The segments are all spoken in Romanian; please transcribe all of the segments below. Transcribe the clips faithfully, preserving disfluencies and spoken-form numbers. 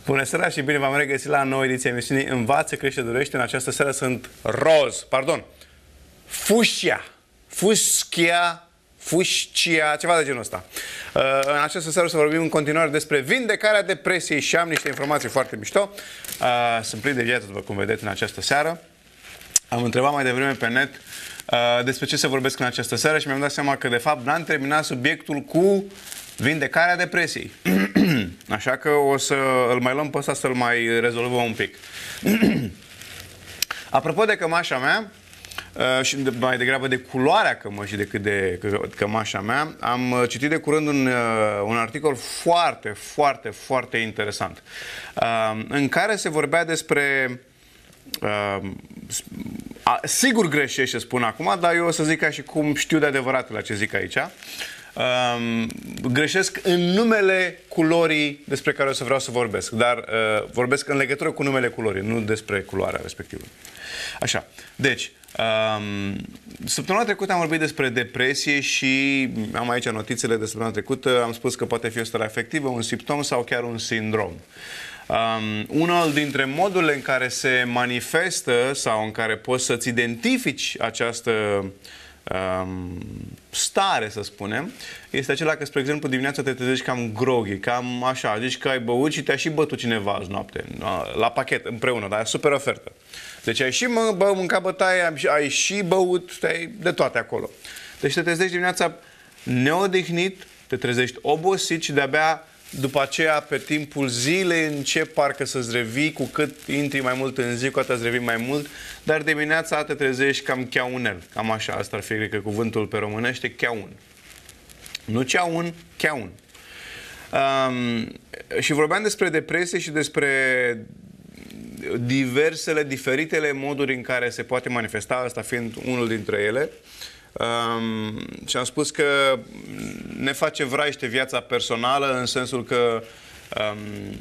Bună seara și bine v-am regăsit la noua ediție a emisiunii Învață, Crește, Dorește. În această seară sunt roz, pardon, fușia, fuschia, fușcia, ceva de genul ăsta. În această seară o să vorbim în continuare despre vindecarea depresiei și am niște informații foarte mișto. Sunt plin de viață, după cum vedeți, în această seară. Am întrebat mai devreme pe net despre ce să vorbesc în această seară și mi-am dat seama că, de fapt, n-am terminat subiectul cu vindecarea depresiei. Așa că o să îl mai luăm pe ăsta să-l mai rezolvăm un pic. Apropo de cămașa mea, și mai degrabă de culoarea cămășii decât de cămașa mea, am citit de curând un, un articol foarte, foarte, foarte interesant, în care se vorbea despre... Sigur greșește, spun acum, dar eu o să zic ca și cum știu de adevărat la ce zic aici. Um, greșesc în numele culorii despre care o să vreau să vorbesc, dar uh, vorbesc în legătură cu numele culorii, nu despre culoarea respectivă. Așa, deci, um, săptămâna trecută am vorbit despre depresie și am aici notițele de săptămâna trecută, am spus că poate fi o stare afectivă, un simptom sau chiar un sindrom. Um, unul dintre modurile în care se manifestă sau în care poți să-ți identifici această um, stare, să spunem, este acela că, spre exemplu, dimineața te trezești cam groghy, cam așa, zici că ai băut și te-a și bătut cineva azi noapte, la pachet, împreună, dar e super ofertă. Deci ai și mâncat bătaie, ai și băut, ai de toate acolo. Deci te trezești dimineața neodihnit, te trezești obosit și de-abia după aceea, pe timpul zilei, încep parcă să-ți revii, cu cât intri mai mult în zi, cu atât îți revii mai mult, dar dimineața te trezești cam cheaunel. Cam așa, asta ar fi, cred că, cuvântul pe românește, cheaun. Nu ceaun, cheaun. Um, și vorbeam despre depresie și despre diversele, diferitele moduri în care se poate manifesta, asta fiind unul dintre ele. Um, și am spus că ne face vraiște viața personală, în sensul că um,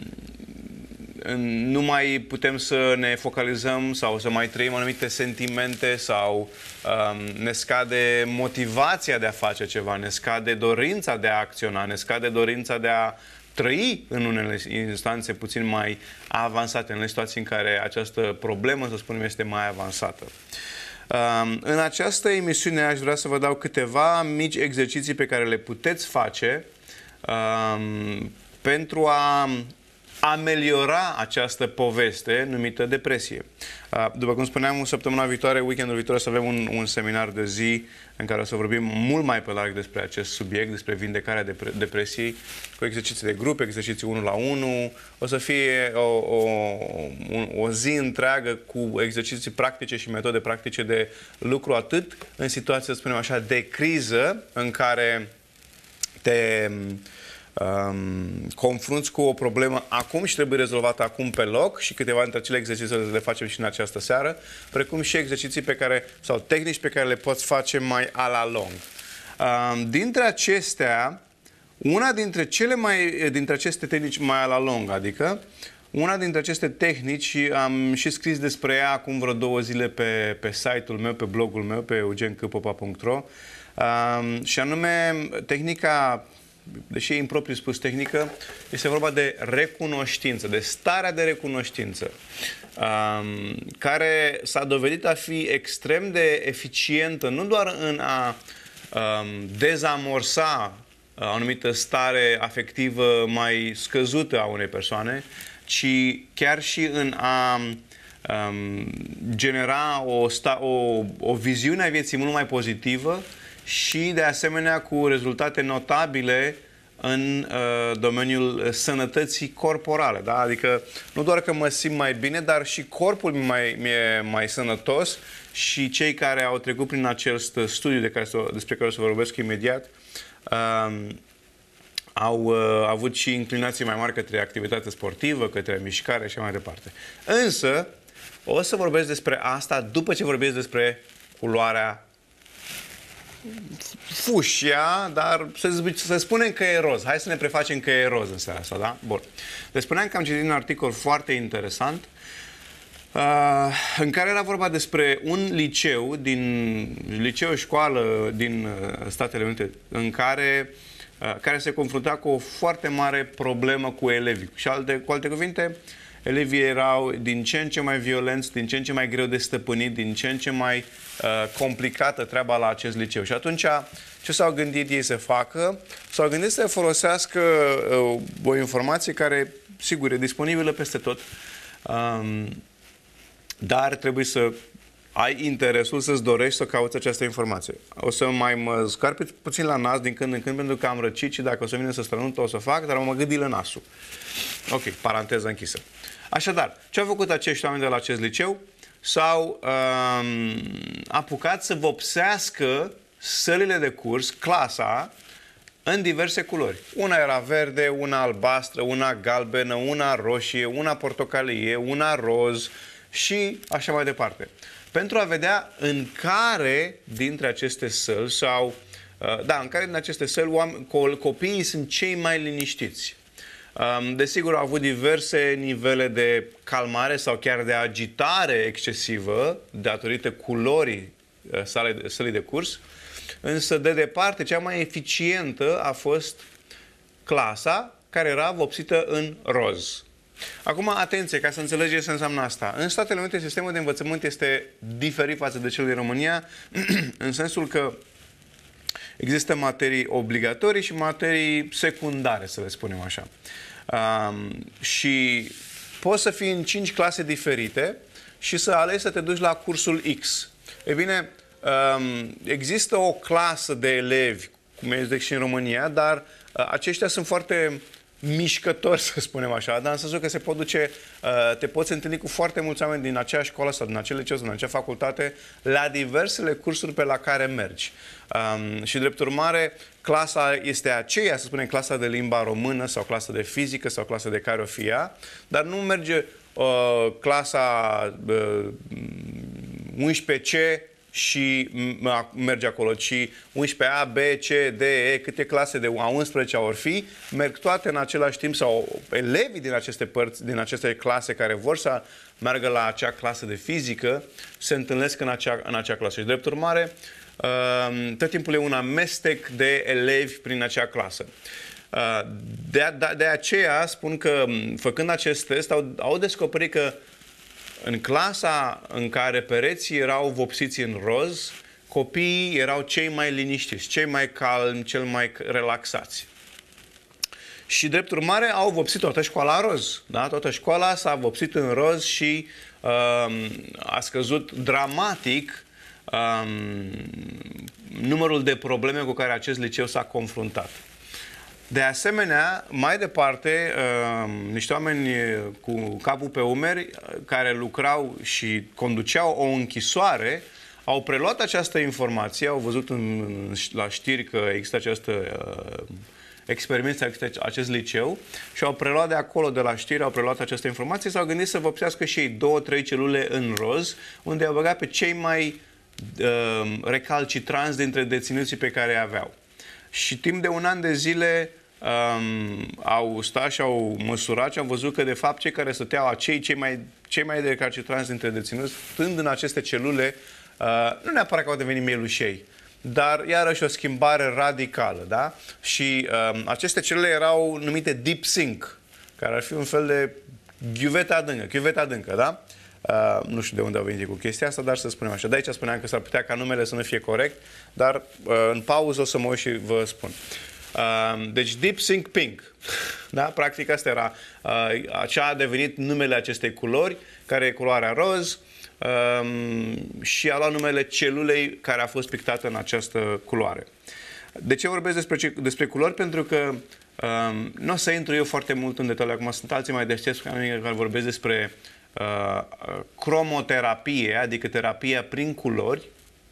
nu mai putem să ne focalizăm sau să mai trăim anumite sentimente sau um, ne scade motivația de a face ceva, ne scade dorința de a acționa, ne scade dorința de a trăi în unele instanțe puțin mai avansate, în unele situații în care această problemă, să spunem, este mai avansată. În această emisiune aș vrea să vă dau câteva mici exerciții pe care le puteți face um, pentru a ameliora această poveste numită depresie. Uh, după cum spuneam, săptămâna viitoare, weekendul viitor, o să avem un, un seminar de zi în care o să vorbim mult mai pe larg despre acest subiect, despre vindecarea depre depresiei, cu exerciții de grup, exerciții unu la unu. O să fie o, o, o zi întreagă cu exerciții practice și metode practice de lucru, atât în situații, să spunem așa, de criză, în care te Um, confrunți cu o problemă acum și trebuie rezolvată acum pe loc, și câteva dintre acele exerciții le facem și în această seară, precum și exerciții pe care, sau tehnici pe care le poți face mai a la lung. Um, dintre acestea, una dintre cele mai, dintre aceste tehnici mai a la lung, adică una dintre aceste tehnici, am și scris despre ea acum vreo două zile pe, pe site-ul meu, pe blogul meu, pe eugen c popa punct ro, um, și anume tehnica, deși e impropriu spus tehnică, este vorba de recunoștință, de starea de recunoștință, um, care s-a dovedit a fi extrem de eficientă, nu doar în a um, dezamorsa o anumită stare afectivă mai scăzută a unei persoane, ci chiar și în a um, genera o, sta, o, o viziune a vieții mult mai pozitivă și, de asemenea, cu rezultate notabile în uh, domeniul sănătății corporale. Da? Adică nu doar că mă simt mai bine, dar și corpul mi mai, mi-e mai sănătos, și cei care au trecut prin acest studiu de care, despre care o să vorbesc imediat uh, au uh, avut și inclinații mai mari către activitate sportivă, către mișcare și mai departe. Însă, o să vorbesc despre asta după ce vorbesc despre culoarea fușia, dar să, să spunem că e roz. Hai să ne prefacem că e roz în seara asta, da? Bun. Deci spuneam că am citit un articol foarte interesant uh, în care era vorba despre un liceu, din liceu școală din Statele Unite, în care care se confrunta cu o foarte mare problemă cu elevii. Și alte, cu alte cuvinte, elevii erau din ce în ce mai violenți, din ce în ce mai greu de stăpânit, din ce în ce mai uh, complicată treaba la acest liceu. Și atunci, ce s-au gândit ei să facă? S-au gândit să folosească uh, o informație care, sigur, e disponibilă peste tot, um, dar trebuie să ai interesul să-ți dorești să cauți această informație. O să mai mă scarpe puțin la nas din când în când pentru că am răcit și dacă o să vină să strănut o să fac, dar mă gândi la nasul. Ok, paranteză închisă. Așadar, ce au făcut acești oameni de la acest liceu? S-au um, apucat să vopsească sălile de curs, clasa, în diverse culori. Una era verde, una albastră, una galbenă, una roșie, una portocalie, una roz și așa mai departe. Pentru a vedea în care dintre aceste săli sau, uh, da, în care din aceste săli oameni, copiii sunt cei mai liniștiți. Um, desigur, au avut diverse nivele de calmare sau chiar de agitare excesivă datorită culorii uh, sălii de curs, însă de departe cea mai eficientă a fost clasa care era vopsită în roz. Acum, atenție, ca să înțelegeți ce înseamnă asta. În Statele Unite, sistemul de învățământ este diferit față de cel din România, în sensul că există materii obligatorii și materii secundare, să le spunem așa. Um, și poți să fii în cinci clase diferite și să alegi să te duci la cursul X. E bine, um, există o clasă de elevi, cum este și în România, dar uh, aceștia sunt foarte mișcători, să spunem așa, dar în sensul că se pot duce, te poți întâlni cu foarte mulți oameni din acea școală sau din acel liceu sau din acea facultate la diversele cursuri pe la care mergi. Um, și drept urmare, clasa este aceea, să spunem, clasa de limba română sau clasa de fizică sau clasa de care o fie ea, dar nu merge uh, clasa uh, unsprezece C și merge acolo, ci unsprezece A, B, C, D, E, câte clase de a unsprezecea ori fi, merg toate în același timp sau elevii din aceste părți, din aceste clase care vor să meargă la acea clasă de fizică, se întâlnesc în acea, în acea clasă. Și drept urmare, tot timpul e un amestec de elevi prin acea clasă. De, de, de aceea spun că, făcând acest test, au, au descoperit că în clasa în care pereții erau vopsiți în roz, copiii erau cei mai liniștiți, cei mai calmi, cei mai relaxați. Și drept urmare au vopsit toată școala roz. Da? Toată școala s-a vopsit în roz și um, a scăzut dramatic um, numărul de probleme cu care acest liceu s-a confruntat. De asemenea, mai departe, uh, niște oameni cu capul pe umeri care lucrau și conduceau o închisoare au preluat această informație, au văzut în, la știri că există această uh, experiment, există acest liceu și au preluat de acolo, de la știri, au preluat această informație și s-au gândit să vopsească și ei două, trei celule în roz, unde au băgat pe cei mai uh, recalcitranți dintre deținuții pe care îi aveau. Și timp de un an de zile um, au stat și au măsurat și au văzut că de fapt cei care stăteau, acei cei mai, cei mai recalcitranți dintre deținuți, stând în aceste celule, uh, nu neapărat că au devenit mielușei, dar iarăși o schimbare radicală, da? Și um, aceste celule erau numite deep sink, care ar fi un fel de ghiuvete adâncă, ghiuvete adâncă, da? Uh, nu știu de unde au venit cu chestia asta, dar să spunem așa. De aici spuneam că s-ar putea ca numele să nu fie corect, dar uh, în pauză o să mă uit și vă spun. Uh, deci Deep Sink Pink, da? Practic asta era, uh, așa a devenit numele acestei culori, care e culoarea roz, uh, și a luat numele celulei care a fost pictată în această culoare. De ce vorbesc despre, despre culori? Pentru că uh, nu o să intru eu foarte mult în detaliu, acum sunt alții mai deștepți care vorbesc despre Uh, cromoterapie, adică terapia prin culori.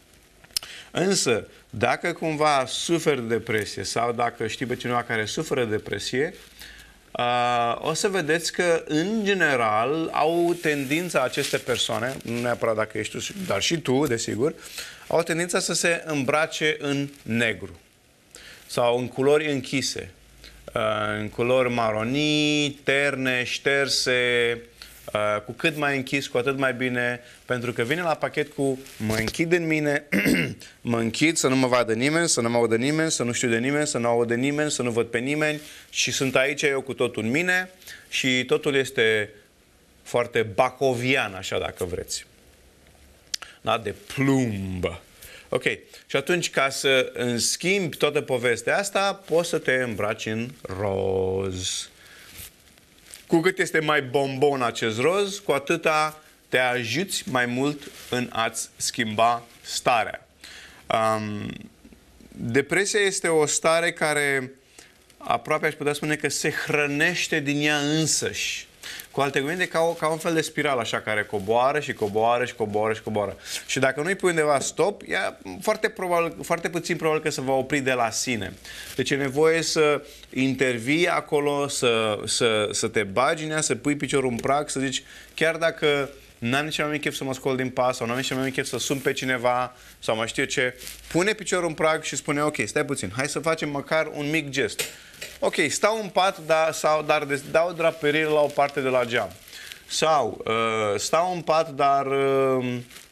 Însă, dacă cumva suferi de depresie sau dacă știi pe cineva care suferă de depresie, uh, o să vedeți că, în general, au tendința aceste persoane, nu neapărat dacă ești tu, dar și tu, desigur, au tendința să se îmbrace în negru sau în culori închise, uh, în culori maronii, terne, șterse, Uh, cu cât mai închis, cu atât mai bine, pentru că vine la pachet cu mă închid în mine, mă închid să nu mă vadă nimeni, să nu mă audă nimeni, să nu știu de nimeni, să nu audă nimeni, să nu văd pe nimeni și sunt aici eu cu totul în mine și totul este foarte bacovian, așa dacă vreți. Da? De plumb. Ok. Și atunci, ca să îmi schimbi toată povestea asta, poți să te îmbraci în roz. Cu cât este mai bombon acest roz, cu atâta te ajuți mai mult în a-ți schimba starea. Um, depresia este o stare care aproape aș putea spune că se hrănește din ea însăși. Cu alte cuvinte, ca, o, ca un fel de spirală așa, care coboară și coboară și coboară și coboară. Și dacă nu-i pui undeva stop, ea foarte, probabil, foarte puțin probabil că se va opri de la sine. Deci e nevoie să intervii acolo, să, să, să te bagi în ea, să pui piciorul în prag, să zici, chiar dacă n-am nici mai mic chef să mă scol din pas sau n-am nici mai mic chef să sun pe cineva sau mai știu ce, pune piciorul în prag și spune, ok, stai puțin, hai să facem măcar un mic gest. Ok, stau în pat, dar, sau, dar dau draperire la o parte de la geam. Sau uh, stau în pat, dar uh,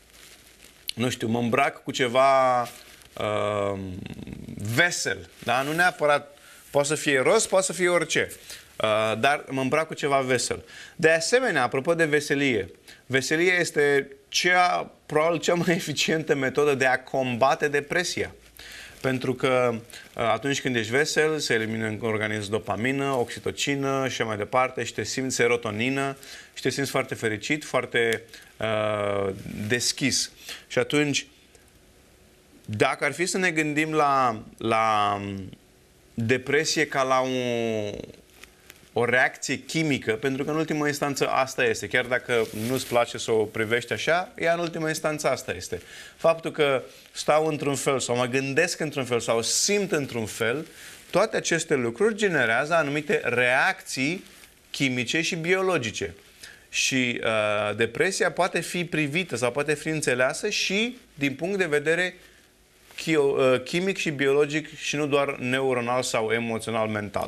nu știu, mă îmbrac cu ceva uh, vesel. Da? Nu neapărat, poate să fie roz, poate să fie orice. Uh, dar mă îmbrac cu ceva vesel. De asemenea, apropo de veselie, veselia este cea, probabil cea mai eficientă metodă de a combate depresia. Pentru că atunci când ești vesel, se elimină în organism dopamină, oxitocină și mai departe și te simți serotonină și te simți foarte fericit, foarte uh, deschis. Și atunci, dacă ar fi să ne gândim la, la depresie ca la un, o reacție chimică, pentru că în ultimă instanță asta este. Chiar dacă nu-ți place să o privești așa, ea în ultimă instanță asta este. Faptul că stau într-un fel sau mă gândesc într-un fel sau simt într-un fel, toate aceste lucruri generează anumite reacții chimice și biologice. Și uh, depresia poate fi privită sau poate fi înțeleasă și din punct de vedere chimic și biologic și nu doar neuronal sau emoțional mental.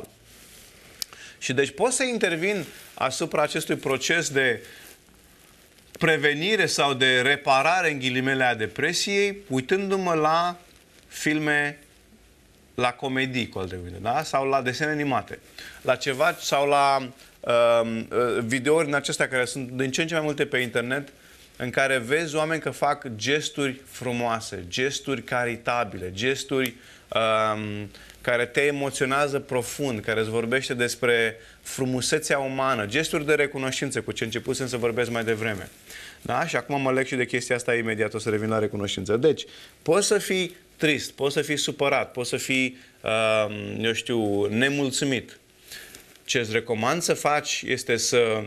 Și deci pot să intervin asupra acestui proces de prevenire sau de reparare, în ghilimele, a depresiei, uitându-mă la filme, la comedii, cu alte cuvinte, da? Sau la desene animate, la ceva, sau la uh, videouri în acestea care sunt din ce în ce mai multe pe internet, în care vezi oameni că fac gesturi frumoase, gesturi caritabile, gesturi uh, care te emoționează profund, care îți vorbește despre frumusețea umană, gesturi de recunoștință, cu ce începusem să vorbesc mai devreme. Da? Și acum mă leg și de chestia asta imediat, o să revin la recunoștință. Deci, poți să fii trist, poți să fii supărat, poți să fii, uh, eu știu, nemulțumit. Ce îți recomand să faci este să,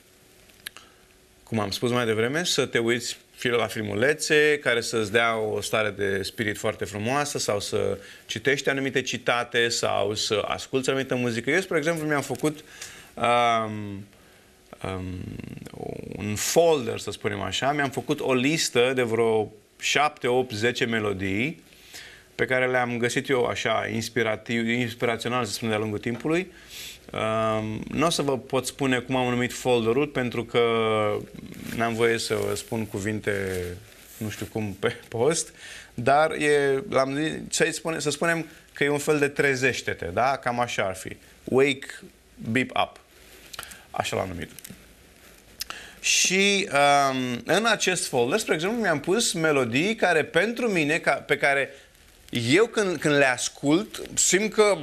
cum am spus mai devreme, să te uiți la filmulețe care să-ți dea o stare de spirit foarte frumoasă sau să citești anumite citate sau să asculți anumită muzică. Eu, spre exemplu, mi-am făcut um, um, un folder, să spunem așa, mi-am făcut o listă de vreo șapte, opt, zece melodii pe care le-am găsit eu așa inspirativ, inspirațional, să spun, de-a lungul timpului. Um, nu o să vă pot spune cum am numit folderul, pentru că n-am voie să spun cuvinte, nu știu cum, pe post, dar e, l-am zis, să, spune, să spunem că e un fel de trezește-te, da? Cam așa ar fi. Wake, beep up. Așa l-am numit. Și um, în acest folder, spre exemplu, mi-am pus melodii care pentru mine, ca, pe care eu când, când le ascult, simt că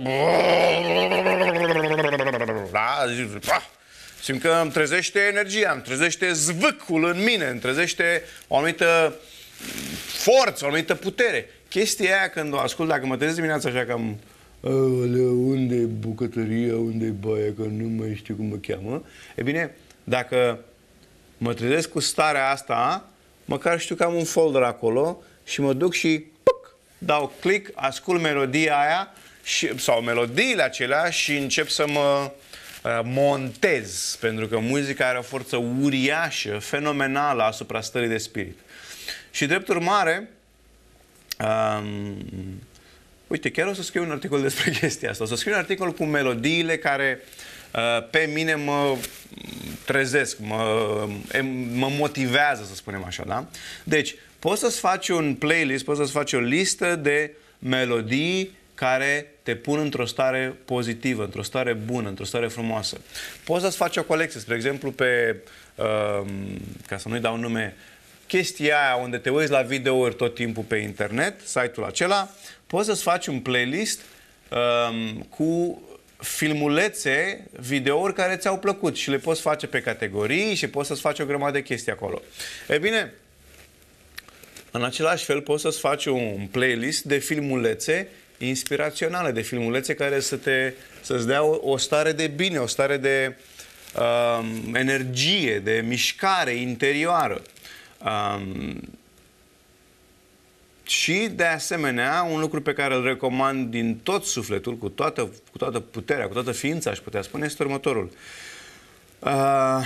da, simt că îmi trezește energia, îmi trezește zvâcul în mine, îmi trezește o anumită forță, o anumită putere. Chestia aia când o ascult, dacă mă trezesc dimineața așa cam unde e bucătăria, unde e baia, că nu mai știu cum mă cheamă, e bine, dacă mă trezesc cu starea asta, măcar știu că am un folder acolo și mă duc și puc, dau click, ascult melodia aia și, sau melodiile acelea și încep să mă uh, montez, pentru că muzica are o forță uriașă, fenomenală asupra stării de spirit. Și drept urmare, um, uite, chiar o să scriu un articol despre chestia asta. O să scriu un articol cu melodiile care uh, pe mine mă trezesc, mă, mă motivează, să spunem așa, da? Deci, poți să-ți faci un playlist, poți să-ți faci o listă de melodii care te pun într-o stare pozitivă, într-o stare bună, într-o stare frumoasă. Poți să-ți faci o colecție, spre exemplu, pe, uh, ca să nu-i dau nume, chestia aia unde te uiți la videouri tot timpul pe internet, site-ul acela, poți să-ți faci un playlist uh, cu filmulețe, videouri care ți-au plăcut și le poți face pe categorii și poți să-ți faci o grămadă de chestii acolo. E bine, în același fel poți să-ți faci un playlist de filmulețe inspiraționale, de filmulețe care să te, să-ți dea o, o stare de bine, o stare de uh, energie, de mișcare interioară. Um, și, de asemenea, un lucru pe care îl recomand din tot sufletul, cu toată, cu toată puterea, cu toată ființa, aș putea spune, este următorul. Uh,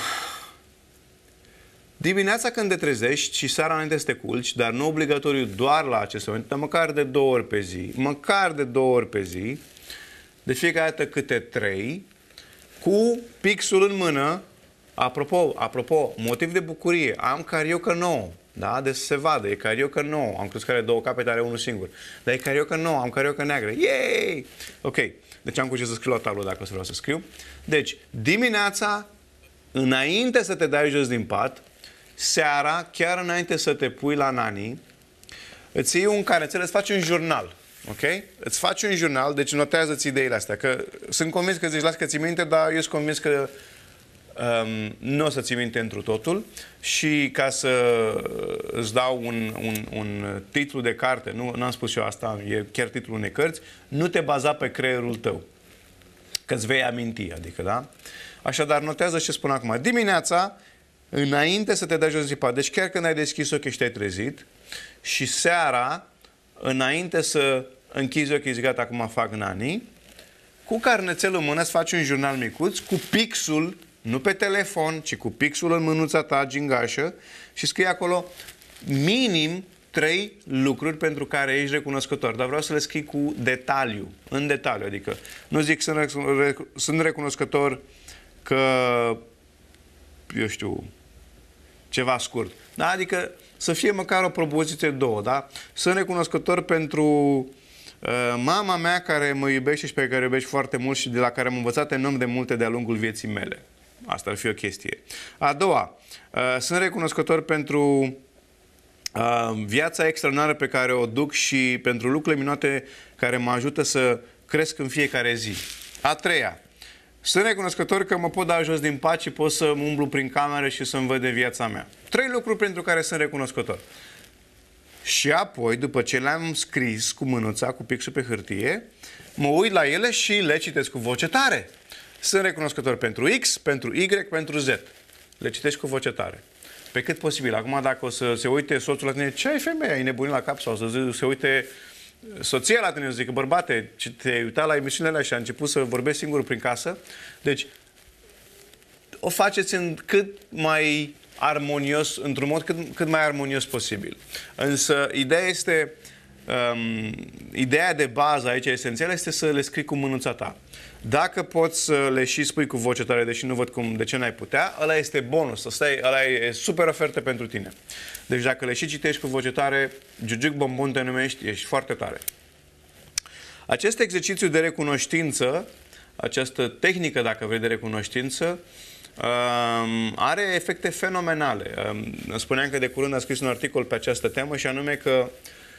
dimineața când te trezești și seara înainte să te culci, dar nu obligatoriu doar la acest moment, dar măcar de două ori pe zi, măcar de două ori pe zi, de fiecare dată câte trei, cu pixul în mână, apropo, apropo, motiv de bucurie, am cariocă nouă. Da? Deci se vadă, e cariocă nouă. Am crezut că are două capete, are unul singur. Dar e cariocă nouă, am cariocă neagră. Yay! Ok. Deci am cu ce să scriu la tablou dacă o să vreau să scriu. Deci, dimineața, înainte să te dai jos din pat, seara, chiar înainte să te pui la nani, îți iei un carețel, îți faci un jurnal. Ok? Îți faci un jurnal, deci notează-ți ideile astea. Că sunt convins că zici, las că ții minte, dar eu sunt convins că Um, nu o să ții minte întru totul și ca să îți dau un, un, un titlu de carte, nu am spus eu asta, e chiar titlul unei cărți, nu te baza pe creierul tău, că îți vei aminti, adică, da? Așadar, notează ce spun acum. Dimineața, înainte să te dai jos din pat, deci chiar când ai deschis ochii și te-ai trezit, și seara, înainte să închizi ochii, zici, gata, acum fac nani, cu carnețelul în mână îți faci un jurnal micuț, cu pixul, nu pe telefon, ci cu pixul în mânuța ta, gingașă, și scrie acolo minim trei lucruri pentru care ești recunoscător. Dar vreau să le scrii cu detaliu, în detaliu. Adică nu zic sunt, sunt recunoscător că, eu știu, ceva scurt. Da? Adică să fie măcar o propoziție două. Da? Sunt recunoscător pentru uh, mama mea care mă iubește și pe care o iubești foarte mult și de la care am învățat enorm de multe de-a lungul vieții mele. Asta ar fi o chestie. A doua, uh, sunt recunoscător pentru uh, viața extraordinară pe care o duc și pentru lucrurile minunate care mă ajută să cresc în fiecare zi. A treia, sunt recunoscător că mă pot da jos din pat și pot să umblu prin cameră și să-mi văd de viața mea. Trei lucruri pentru care sunt recunoscător. Și apoi, după ce le-am scris cu mânuța, cu pixul pe hârtie, mă uit la ele și le citesc cu voce tare. Sunt recunoscător pentru X, pentru Y, pentru Z. Le citești cu voce tare. Pe cât posibil. Acum, dacă o să se uite soțul la tine, ce ai femeia, ai nebunit la cap? Sau să se uite soția la tine, zic, bărbate, te-ai uitat la emisiunile alea și a început să vorbești singur prin casă. Deci, o faceți în cât mai armonios, într-un mod cât, cât mai armonios posibil. Însă, ideea este, um, ideea de bază aici, esențială, este să le scrii cu mânuța ta. Dacă poți să le și spui cu voce tare, deși nu văd cum, de ce n-ai putea, ăla este bonus, ăsta e, ăla e super ofertă pentru tine. Deci dacă le și citești cu voce tare, Giugiuc Bombon te numești, ești foarte tare. Acest exercițiu de recunoștință, această tehnică, dacă vrei, de recunoștință, are efecte fenomenale. Spuneam că de curând a scris un articol pe această temă și anume că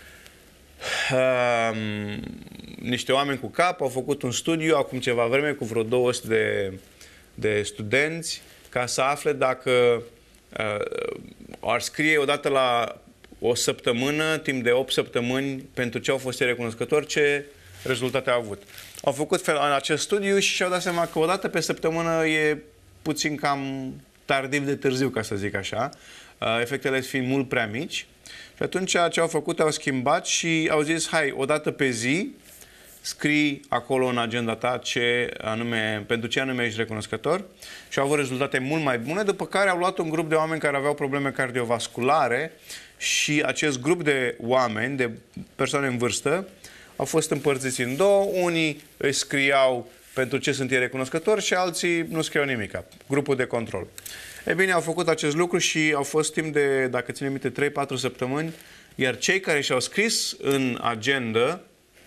Um, niște oameni cu cap au făcut un studiu acum ceva vreme cu vreo două sute de, de studenți ca să afle dacă uh, ar scrie odată la o săptămână, timp de opt săptămâni, pentru ce au fost recunoscători, ce rezultate au avut. Au făcut în acest studiu și și-au dat seama că odată pe săptămână e puțin cam tardiv de târziu, ca să zic așa, uh, efectele fiind mult prea mici. Și atunci ce au făcut, au schimbat și au zis, hai, odată pe zi, scrii acolo în agenda ta ce anume, pentru ce anume ești recunoscător și au avut rezultate mult mai bune, după care au luat un grup de oameni care aveau probleme cardiovasculare și acest grup de oameni, de persoane în vârstă, au fost împărțiți în două. Unii își scriau pentru ce sunt ei recunoscători și alții nu scriau nimic. Grupul de control. E bine, au făcut acest lucru și au fost timp de, dacă ține minte, trei patru săptămâni, iar cei care și-au scris în agenda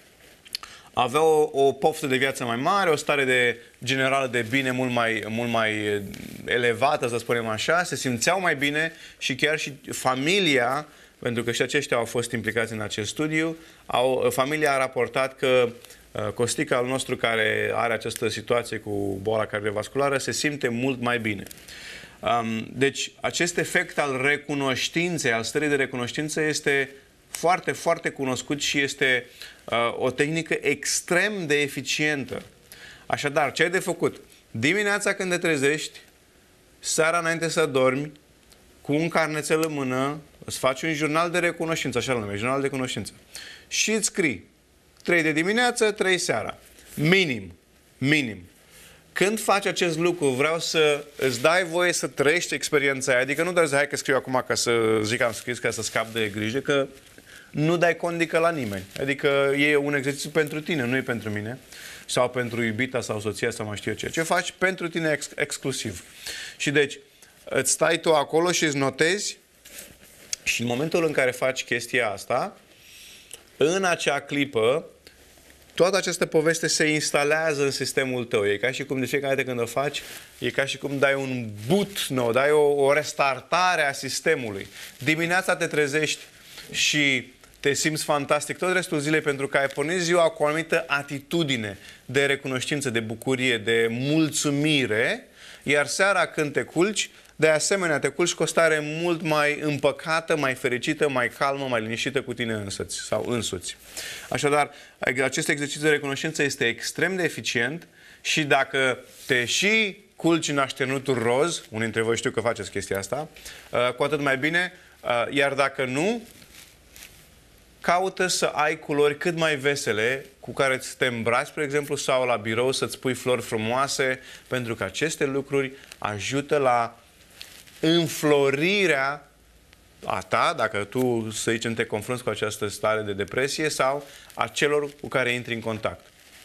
aveau o, o poftă de viață mai mare, o stare de generală de bine mult mai, mult mai elevată, să spunem așa, se simțeau mai bine și chiar și familia, pentru că și aceștia au fost implicați în acest studiu, au, familia a raportat că uh, Costica al nostru, care are această situație cu boala cardiovasculară, se simte mult mai bine. Um, deci, acest efect al recunoștinței, al stării de recunoștință este foarte, foarte cunoscut și este uh, o tehnică extrem de eficientă. Așadar, ce ai de făcut? Dimineața când te trezești, seara înainte să dormi, cu un carnețel în mână, îți faci un jurnal de recunoștință, așa îl numești, jurnal de cunoștință. Și îți scrii trei de dimineață, trei seara. Minim. Minim. Când faci acest lucru, vreau să îți dai voie să trăiești experiența aia. Adică nu doar zi, hai că scriu acum ca să zic că am scris, ca să scap de grijă, că nu dai condică la nimeni. Adică e un exercițiu pentru tine, nu e pentru mine. Sau pentru iubita sau soția sau mai știu eu ce. Ce faci pentru tine ex exclusiv. Și deci, îți stai tu acolo și îți notezi și în momentul în care faci chestia asta, în acea clipă, toată această poveste se instalează în sistemul tău. E ca și cum de fiecare dată când o faci, e ca și cum dai un boot nou, dai o, o restartare a sistemului. Dimineața te trezești și te simți fantastic tot restul zilei pentru că ai pornit ziua cu o anumită atitudine de recunoștință, de bucurie, de mulțumire, iar seara când te culci, de asemenea te culci cu o stare mult mai împăcată, mai fericită, mai calmă, mai liniștită cu tine însuți sau însuți. Așadar, acest exercițiu de recunoștință este extrem de eficient și dacă te și culci în așternutul roz, unii dintre voi știu că faceți chestia asta, cu atât mai bine, iar dacă nu, caută să ai culori cât mai vesele cu care să te îmbraci, spre exemplu, sau la birou să-ți pui flori frumoase, pentru că aceste lucruri ajută la înflorirea a ta, dacă tu, să zicem, te confrunți cu această stare de depresie sau a celor cu care intri în contact.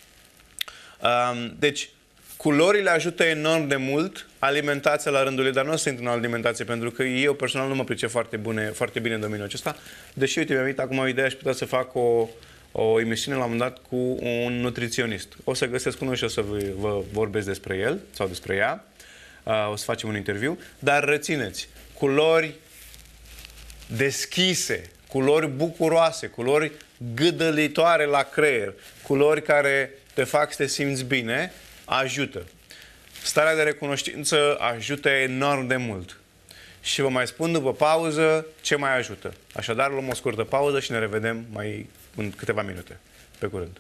Deci, culorile ajută enorm de mult, alimentația la rândul ei, dar nu o să intru în alimentație, pentru că eu personal nu mă pricep foarte, bune, foarte bine în domeniul acesta. Deși, uite, mi-am venit acum o idee, aș putea să fac o, o emisiune la un moment dat cu un nutriționist. O să găsesc unul și o să vă, vă vorbesc despre el sau despre ea. Uh, o să facem un interviu. Dar rețineți, culori deschise, culori bucuroase, culori gâdălitoare la creier, culori care te fac să te simți bine, ajută. Starea de recunoștință ajută enorm de mult. Și vă mai spun după pauză ce mai ajută. Așadar, luăm o scurtă pauză și ne revedem mai în câteva minute. Pe curând!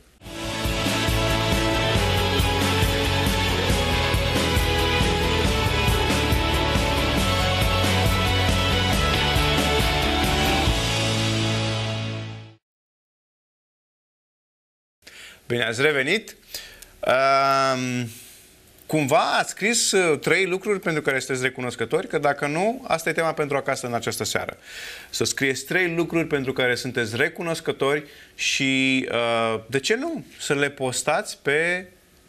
Bine, ați revenit. Uh, cumva ați scris uh, trei lucruri pentru care sunteți recunoscători, că dacă nu, asta e tema pentru acasă în această seară. Să scrieți trei lucruri pentru care sunteți recunoscători și, uh, de ce nu, să le postați pe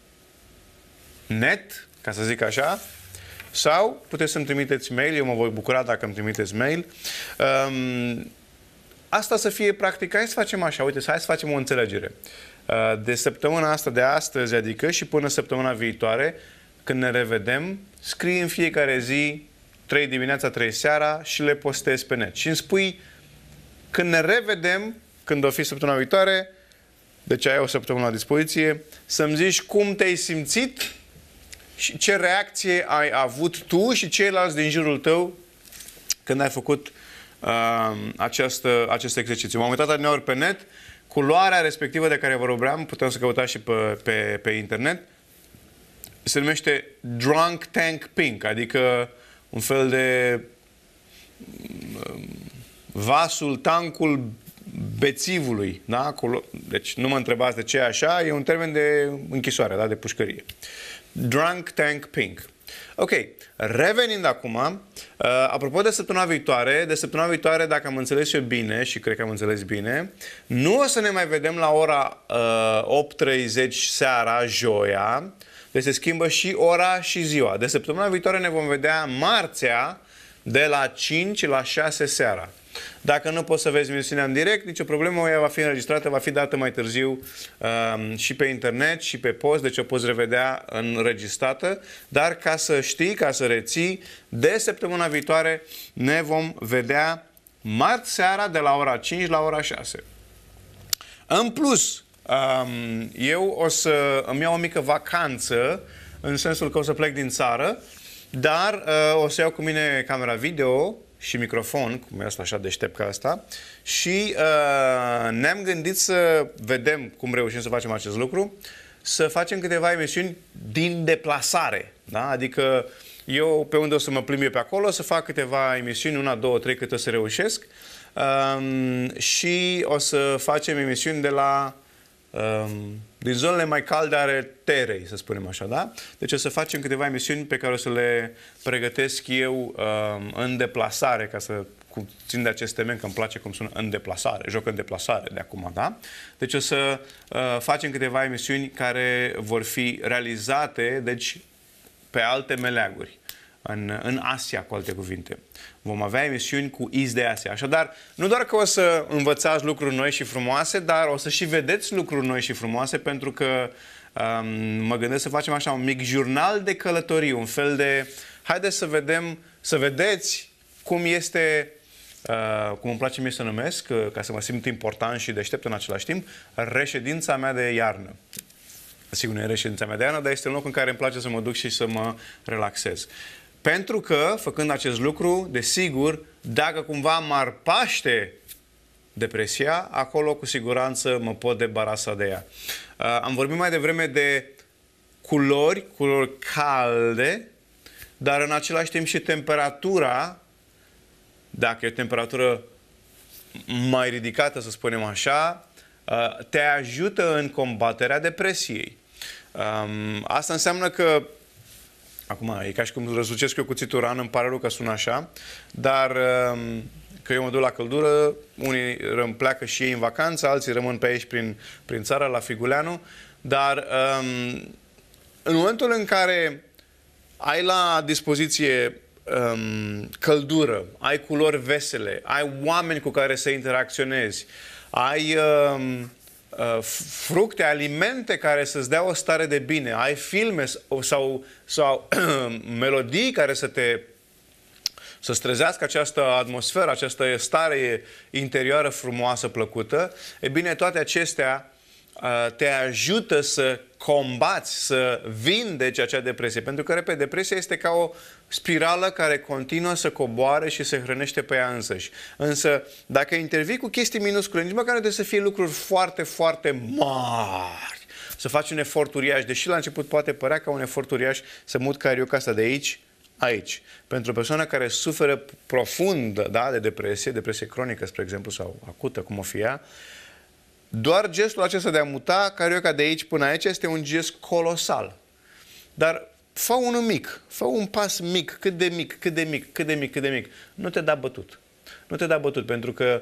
net, ca să zic așa, sau puteți să-mi trimiteți mail, eu mă voi bucura dacă îmi trimiteți mail. Uh, asta să fie practic, hai să facem așa, uite, hai să facem o înțelegere. De săptămâna asta de astăzi, adică și până săptămâna viitoare, când ne revedem, scrii în fiecare zi trei dimineața, trei seara și le postezi pe net. Și îmi spui, când ne revedem, când o fi săptămâna viitoare, deci ai o săptămână la dispoziție, să-mi zici cum te-ai simțit și ce reacție ai avut tu și ceilalți din jurul tău când ai făcut uh, această, acest exercițiu. M-am uitat adineauri pe net. Culoarea respectivă de care vă vorbeam, putem să căutați și pe, pe, pe internet, se numește Drunk Tank Pink, adică un fel de vasul, tancul bețivului. Da? Deci nu mă întrebați de ce e așa, e un termen de închisoare, da? De pușcărie. Drunk Tank Pink. Ok, revenind acum, uh, apropo de săptămâna viitoare, de săptămâna viitoare, dacă am înțeles eu bine, și cred că am înțeles bine, nu o să ne mai vedem la ora uh, opt treizeci seara, joia, deci se schimbă și ora și ziua. De săptămâna viitoare ne vom vedea marțea, de la cinci la șase seara. Dacă nu poți să vezi emisiunea în direct, nicio problemă, ea va fi înregistrată, va fi dată mai târziu um, și pe internet și pe post, deci o poți revedea înregistrată. Dar ca să știi, ca să reții, de săptămâna viitoare ne vom vedea marți seara de la ora cinci la ora șase. În plus, um, eu o să îmi iau o mică vacanță, în sensul că o să plec din țară, dar uh, o să iau cu mine camera video și microfon, cum e asta așa deștept ca asta, și uh, ne-am gândit să vedem cum reușim să facem acest lucru, să facem câteva emisiuni din deplasare, da? Adică eu pe unde o să mă plimb eu pe acolo, să fac câteva emisiuni, una, două, trei, cât o să reușesc, um, și o să facem emisiuni de la um, din zonele mai calde ale terei, să spunem așa, da? Deci o să facem câteva emisiuni pe care o să le pregătesc eu um, în deplasare, ca să țin de acest termen, că îmi place cum sună în deplasare, joc în deplasare de acum, da? Deci o să uh, facem câteva emisiuni care vor fi realizate, deci, pe alte meleaguri. În, în Asia, cu alte cuvinte. Vom avea emisiuni cu Is de Asia. Așadar, nu doar că o să învățați lucruri noi și frumoase, dar o să și vedeți lucruri noi și frumoase, pentru că um, mă gândesc să facem așa un mic jurnal de călătorii, un fel de... Haideți să vedem, să vedeți cum este, uh, cum îmi place mie să numesc, uh, ca să mă simt important și deștept în același timp, reședința mea de iarnă. Sigur, nu e reședința mea de iarnă, dar este un loc în care îmi place să mă duc și să mă relaxez. Pentru că, făcând acest lucru, desigur, dacă cumva m-ar paște depresia, acolo cu siguranță mă pot debarasa de ea. Uh, am vorbit mai devreme de culori, culori calde, dar în același timp și temperatura, dacă e o temperatură mai ridicată, să spunem așa, uh, te ajută în combaterea depresiei. Um, asta înseamnă că acum, e ca și cum răsucesc eu cuțitul ran, îmi pare rău că sună așa, dar că eu mă duc la căldură, unii pleacă și ei în vacanță, alții rămân pe aici prin, prin țară, la Figuleanu, dar um, în momentul în care ai la dispoziție um, căldură, ai culori vesele, ai oameni cu care să interacționezi, ai... Um, fructe, alimente care să-ți dea o stare de bine, ai filme sau, sau melodii care să te să-ți trezească această atmosferă, această stare interioară frumoasă, plăcută, e bine, toate acestea te ajută să combați, să vindeci acea depresie. Pentru că, repet, depresia este ca o spirală care continuă să coboare și se hrănește pe ea însăși. Însă, dacă intervii cu chestii minuscule, nici măcar nu trebuie să fie lucruri foarte, foarte mari, să faci un efort uriaș, deși la început poate părea ca un efort uriaș să mut carioca asta de aici, aici. Pentru o persoană care suferă profund, da, de depresie, depresie cronică, spre exemplu, sau acută, cum o fie ea, doar gestul acesta de a muta carioca de aici până aici este un gest colosal. Dar fă unul mic, fă un pas mic, cât de mic, cât de mic, cât de mic, cât de mic. Nu te da bătut. Nu te da bătut, pentru că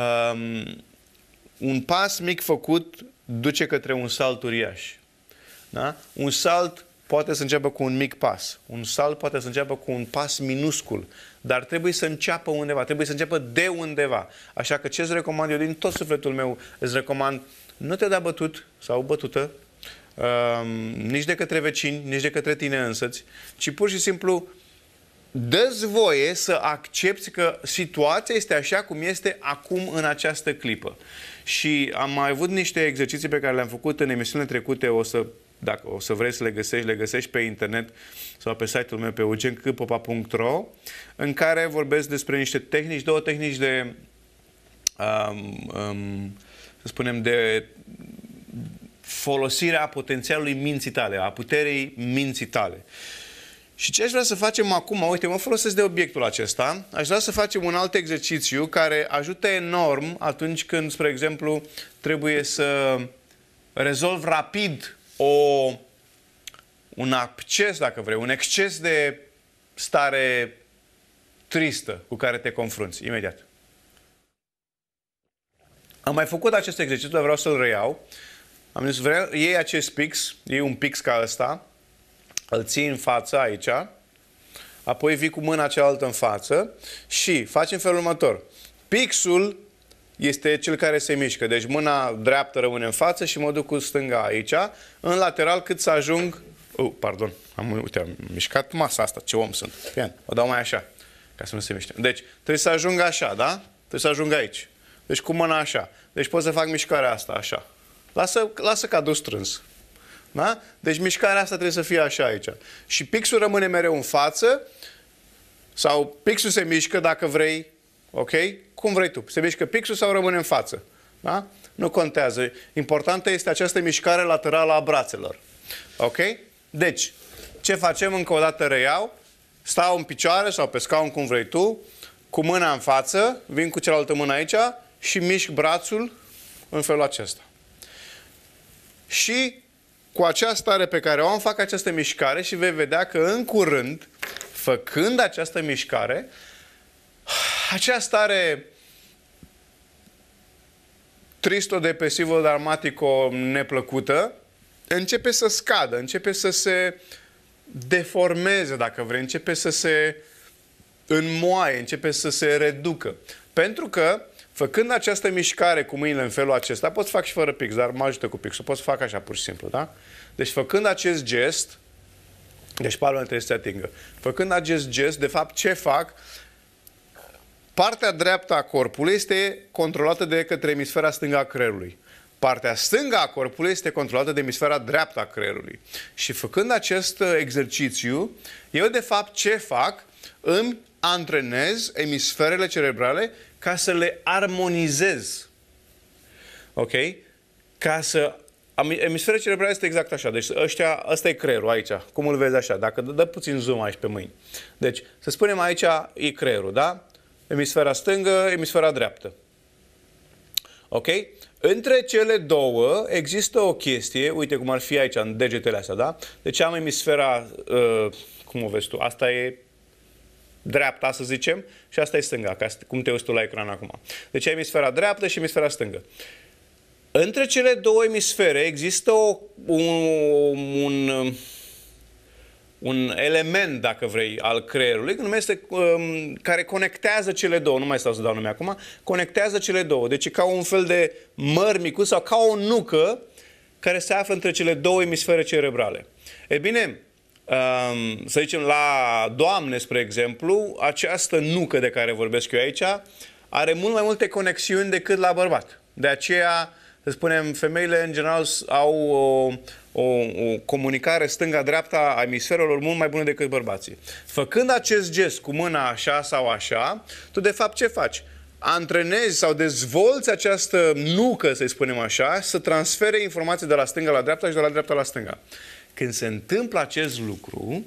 um, un pas mic făcut duce către un salt uriaș. Da? Un salt poate să înceapă cu un mic pas. Un salt poate să înceapă cu un pas minuscul. Dar trebuie să înceapă undeva, trebuie să înceapă de undeva. Așa că ce îți recomand eu din tot sufletul meu? Îți recomand, nu te da bătut sau bătută, um, nici de către vecini, nici de către tine însăți, ci pur și simplu dă-ți voie să accepti că situația este așa cum este acum în această clipă. Și am mai avut niște exerciții pe care le-am făcut în emisiunile trecute, o să, dacă o să vrei să le găsești, le găsești pe internet sau pe site-ul meu pe eugen câpopa punct ro, în care vorbesc despre niște tehnici, două tehnici de, um, um, să spunem, de folosirea potențialului minții tale, a puterii minții tale. Și ce aș vrea să facem acum, uite, mă folosesc de obiectul acesta, aș vrea să facem un alt exercițiu care ajută enorm atunci când, spre exemplu, trebuie să rezolv rapid o, un acces, dacă vrei, un exces de stare tristă cu care te confrunți. Imediat. Am mai făcut acest exercițiu, dar vreau să-l reiau. Am zis, vreau, iei acest pix, iei un pix ca ăsta, îl ții în față aici, apoi vii cu mâna cealaltă în față și faci în felul următor. Pixul este cel care se mișcă, deci mâna dreaptă rămâne în față și mă duc cu stânga aici, în lateral cât să ajung... Uh, pardon, am, uite, am mișcat masa asta, ce om sunt. Bine, o dau mai așa, ca să nu se miște. Deci, trebuie să ajung așa, da? Trebuie să ajung aici. Deci cu mâna așa. Deci pot să fac mișcarea asta așa. Lasă, lasă cadrul strâns. Da? Deci mișcarea asta trebuie să fie așa aici. Și pixul rămâne mereu în față sau pixul se mișcă dacă vrei, ok? Cum vrei tu. Se mișcă pixul sau rămâne în față. Da? Nu contează. Importantă este această mișcare laterală a brațelor. Ok? Deci, ce facem? Încă o dată reiau. Stau în picioare sau pe scaun cum vrei tu, cu mâna în față, vin cu cealaltă mână aici și mișc brațul în felul acesta. Și cu această stare pe care o am, fac această mișcare și vei vedea că în curând, făcând această mișcare, acea stare tristo-depresivo-dramatico neplăcută începe să scadă, începe să se deformeze, dacă vrei, începe să se înmoaie, începe să se reducă. Pentru că, făcând această mișcare cu mâinile în felul acesta, pot să fac și fără pix, dar mă ajută cu pixul, pot să fac așa pur și simplu, da? Deci făcând acest gest, deci palmele trebuie să se atingă. Făcând acest gest, de fapt, ce fac? Partea dreaptă a corpului este controlată de către emisfera stângă a creierului. Partea stângă a corpului este controlată de emisfera dreaptă a creierului. Și făcând acest exercițiu, eu de fapt ce fac? Îmi antrenez emisferele cerebrale ca să le armonizez. Ok? Ca să... Emisferele cerebrale este exact așa. Deci ăștia, ăsta e creierul aici. Cum îl vezi așa? Dacă dă puțin zoom aici pe mâini. Deci, să spunem aici e creierul, da? Emisfera stângă, emisfera dreaptă. Ok? Între cele două există o chestie, uite cum ar fi aici, în degetele astea, da? Deci am emisfera, uh, cum o vezi tu, asta e dreapta, să zicem, și asta e stânga, ca cum te uiți tu la ecran acum. Deci ai emisfera dreaptă și emisfera stângă. Între cele două emisfere există o, un, un, un element, dacă vrei, al creierului, numește, um, care conectează cele două, nu mai stau să dau nume acum, conectează cele două. Deci e ca un fel de măr micuț sau ca o nucă care se află între cele două emisfere cerebrale. E bine, um, să zicem la doamne, spre exemplu, această nucă de care vorbesc eu aici are mult mai multe conexiuni decât la bărbat. De aceea, să spunem, femeile în general au o, o, o comunicare stânga-dreapta a emisferelor mult mai bună decât bărbații. Făcând acest gest cu mâna așa sau așa, tu de fapt ce faci? Antrenezi sau dezvolți această nucă, să-i spunem așa, să transfere informații de la stânga la dreapta și de la dreapta la stânga. Când se întâmplă acest lucru,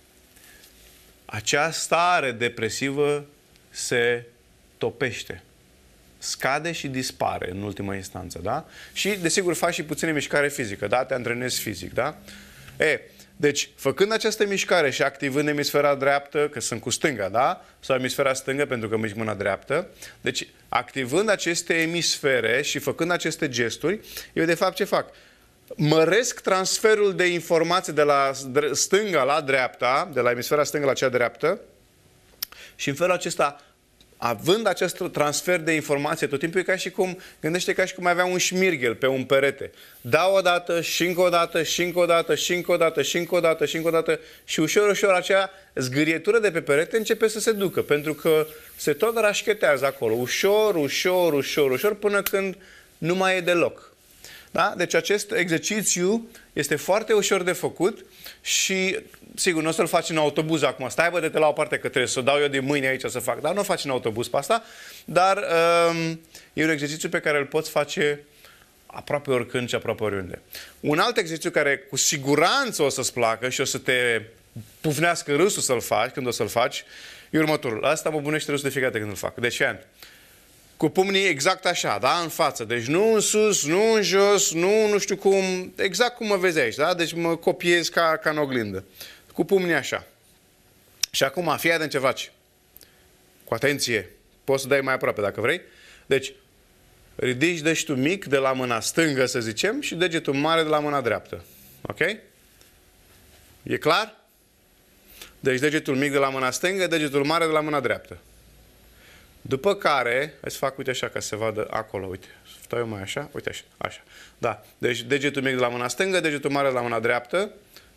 acea stare depresivă se topește. Scade și dispare în ultima instanță, da? Și, desigur, faci și puțină mișcare fizică, da? Te antrenezi fizic, da? E, deci, făcând această mișcare și activând emisfera dreaptă, că sunt cu stânga, da? Sau emisfera stângă, pentru că mișc mâna dreaptă. Deci, activând aceste emisfere și făcând aceste gesturi, eu, de fapt, ce fac? Măresc transferul de informații de la stânga la dreapta, de la emisfera stângă la cea dreaptă, și în felul acesta, având acest transfer de informație tot timpul, e ca și cum, gândește ca și cum avea un șmirghel pe un perete. Dau o dată, și încă o dată, și încă o dată, și încă o dată, și încă o dată, și încă o dată, și ușor, ușor acea zgârietură de pe perete începe să se ducă, pentru că se tot rașchetează acolo, ușor, ușor, ușor, ușor, până când nu mai e deloc. Da? Deci acest exercițiu este foarte ușor de făcut și, sigur, nu o să-l faci în autobuz acum. Stai, bă, de-te la o parte că trebuie să dau eu de mâine aici să fac. Dar nu o faci în autobuz pe asta, dar um, e un exercițiu pe care îl poți face aproape oricând și aproape oriunde. Un alt exercițiu care cu siguranță o să-ți placă și o să te pufnească râsul să-l faci, când o să-l faci, e următorul. Asta mă bunește râsul de fiecare dată când îl fac. Deci, Cu pumnii exact așa, da? În față. Deci nu în sus, nu în jos, nu nu știu cum, exact cum mă vezi aici, da? Deci mă copiez ca, ca în oglindă. Cu pumnii așa. Și acum, fii atent ce faci. Cu atenție. Poți să dai mai aproape dacă vrei. Deci, ridici degetul mic de la mâna stângă, să zicem, și degetul mare de la mâna dreaptă. Ok? E clar? Deci degetul mic de la mâna stângă, degetul mare de la mâna dreaptă. După care, hai să fac, uite așa, ca să se vadă acolo, uite. Stau eu mai așa, uite așa, așa. Da, deci degetul mic de la mâna stângă, degetul mare de la mâna dreaptă.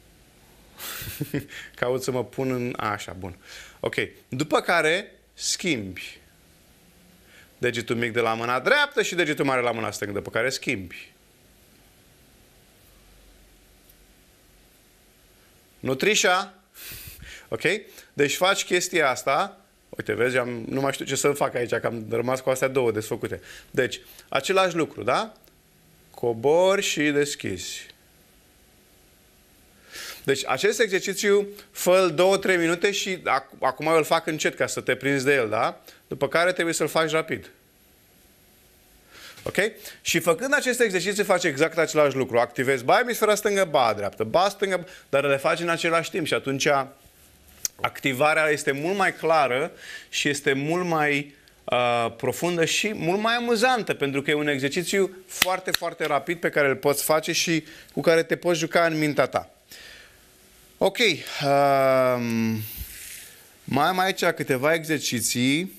Caut să mă pun în... Așa, bun. Ok. După care, schimbi. Degetul mic de la mâna dreaptă și degetul mare la mâna stângă, după care schimbi. Nutrișa. Ok? Deci faci chestia asta. Uite, vezi, am, nu mai știu ce să fac aici, că am rămas cu astea două desfăcute. Deci, același lucru, da? Cobori și deschizi. Deci, acest exercițiu fă-l două trei minute și ac acum eu îl fac încet ca să te prinzi de el, da? După care trebuie să-l faci rapid. Ok? Și făcând acest exercițiu faci exact același lucru. Activezi ba emisfera stângă, ba dreaptă, ba stângă, dar le faci în același timp și atunci activarea este mult mai clară și este mult mai uh, profundă și mult mai amuzantă, pentru că e un exercițiu foarte, foarte rapid pe care îl poți face și cu care te poți juca în mintea ta. Ok. Uh, mai am aici câteva exerciții.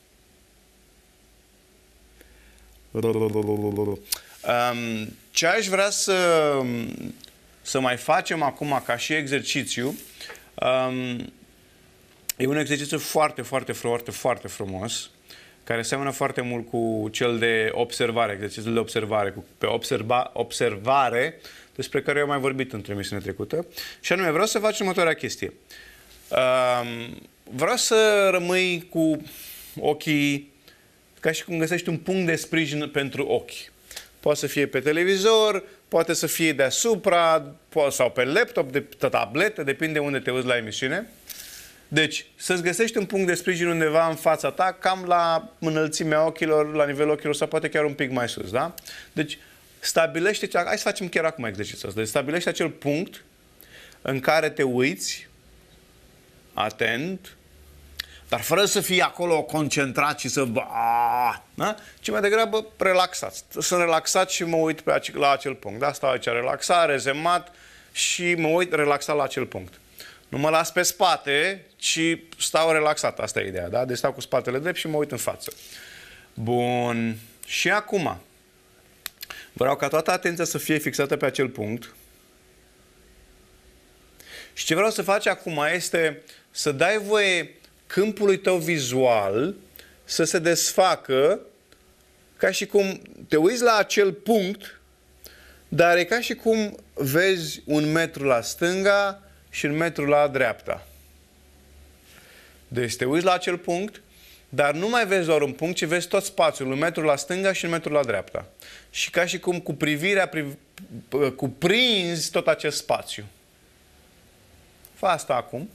Um, ce aș vrea să, să mai facem acum ca și exercițiu, um, e un exercițiu foarte, foarte, foarte, foarte frumos, care seamănă foarte mult cu cel de observare, exercițiul de observare, cu, pe observa, observare, despre care eu am mai vorbit într-o emisiune trecută. Și anume, vreau să faci următoarea chestie. Um, vreau să rămâi cu ochii ca și cum găsești un punct de sprijin pentru ochi. Poate să fie pe televizor, poate să fie deasupra, sau pe laptop, de pe tabletă, depinde unde te uiți la emisiune. Deci, să-ți găsești un punct de sprijin undeva în fața ta, cam la înălțimea ochilor, la nivelul ochilor, sau poate chiar un pic mai sus, da? Deci, stabilește, hai să facem chiar acum exercițiul ăsta. Deci, stabilește acel punct în care te uiți, atent, dar fără să fii acolo concentrat și să... Da? Ci mai degrabă relaxați. Sunt relaxat și mă uit pe ace la acel punct. Da? Stau aici relaxat, rezemat și mă uit relaxat la acel punct. Nu mă las pe spate, ci stau relaxat. Asta e ideea. Da? Deci stau cu spatele drept și mă uit în față. Bun. Și acum vreau ca toată atenția să fie fixată pe acel punct. Și ce vreau să faci acum este să dai voie câmpului tău vizual să se desfacă ca și cum te uiți la acel punct, dar e ca și cum vezi un metru la stânga și un metru la dreapta. Deci te uiți la acel punct, dar nu mai vezi doar un punct, ci vezi tot spațiul, un metru la stânga și un metru la dreapta. Și ca și cum cu privirea priv... cuprinzi tot acest spațiu. Fă asta acum.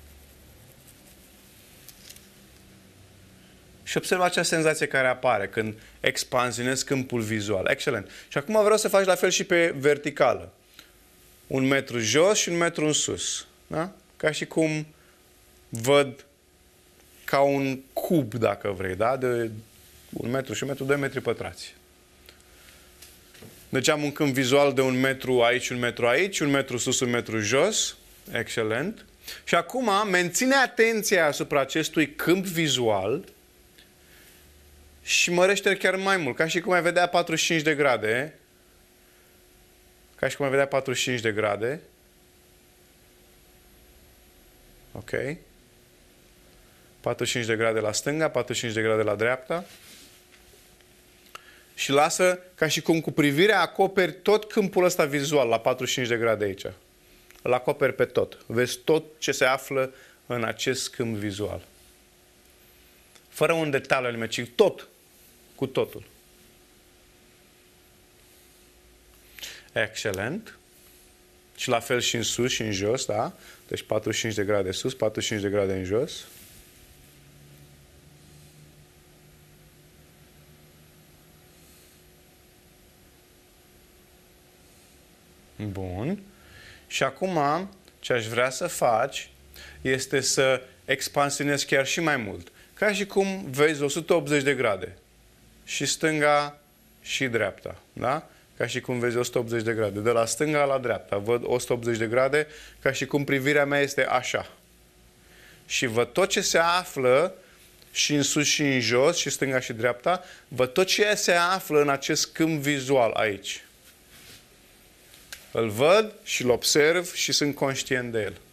Și observă acea senzație care apare când expansionezi câmpul vizual. Excelent. Și acum vreau să faci la fel și pe verticală. Un metru jos și un metru în sus. Da? Ca și cum văd ca un cub, dacă vrei, da? De un metru și un metru, doi metri pătrați. Deci am un câmp vizual de un metru aici, un metru aici, un metru sus, un metru jos. Excelent. Și acum menține atenția asupra acestui câmp vizual și mărește chiar mai mult, ca și cum ai vedea patruzeci și cinci de grade. Ca și cum ai vedea patruzeci și cinci de grade. Ok. patruzeci și cinci de grade la stânga, patruzeci și cinci de grade la dreapta. Și lasă ca și cum cu privirea acoperi tot câmpul ăsta vizual la patruzeci și cinci de grade aici. Îl acoperi pe tot. Vezi tot ce se află în acest câmp vizual. Fără un detaliu, ci tot. Cu totul. Excelent. Și la fel și în sus și în jos, da? Deci patruzeci și cinci de grade sus, patruzeci și cinci de grade în jos. Și acum ce aș vrea să faci este să expansionezi chiar și mai mult. Ca și cum vezi o sută optzeci de grade. Și stânga și dreapta. Da? Ca și cum vezi o sută optzeci de grade. De la stânga la dreapta văd o sută optzeci de grade, ca și cum privirea mea este așa. Și văd tot ce se află și în sus și în jos, și stânga și dreapta, văd tot ce se află în acest câmp vizual aici. Îl văd și îl observ și sunt conștient de el.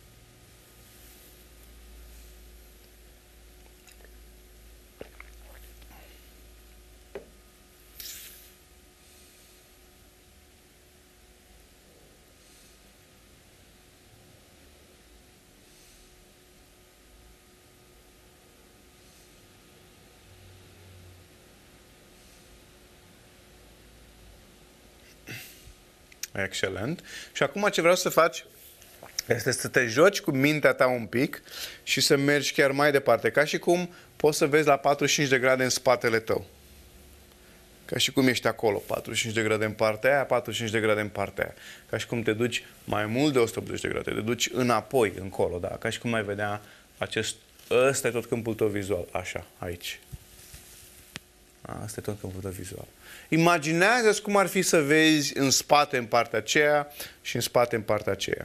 Excelent. Și acum ce vreau să faci este să te joci cu mintea ta un pic și să mergi chiar mai departe. Ca și cum poți să vezi la patruzeci și cinci de grade în spatele tău. Ca și cum ești acolo, patruzeci și cinci de grade în partea aia, patruzeci și cinci de grade în partea aia. Ca și cum te duci mai mult de o sută optzeci de grade, te duci înapoi, încolo, da? Ca și cum ai vedea acest... Ăsta e tot câmpul tău vizual, așa, aici. Asta e tot câmpul tău vizual. Imaginează-ți cum ar fi să vezi în spate în partea aceea și în spate în partea aceea.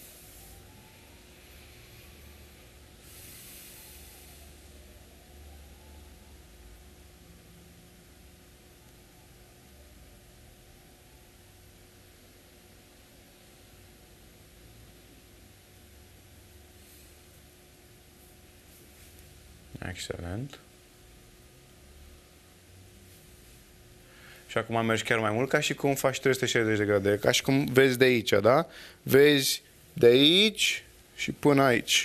Excelent. Și acum mergi chiar mai mult, ca și cum faci trei sute șaizeci de grade. Ca și cum vezi de aici, da? Vezi de aici și până aici.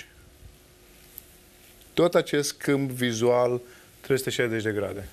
Tot acest câmp vizual trei sute șaizeci de grade.